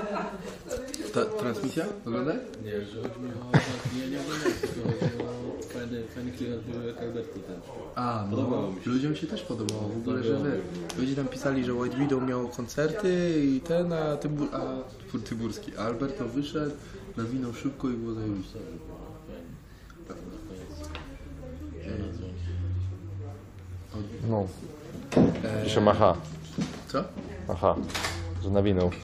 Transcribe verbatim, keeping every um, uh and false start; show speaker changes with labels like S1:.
S1: Ta transmisja? Oglądaj?
S2: Nie, że chodzi mi o... Nie, nie oglądałem, tylko chodzi o fajny, fajny klimat był jak Alberto ten.
S1: A, no,
S2: Podobało mi się.
S1: ludziom się też podobało w ogóle, że wy, ludzie tam pisali, że White Widow miał koncerty i ten, a, Tybur, a Tyburski, a Alberto wyszedł, nawinął szybko i było zajebiście.
S3: No. Pisze aha.
S1: Co?
S3: Aha. Że nawinął.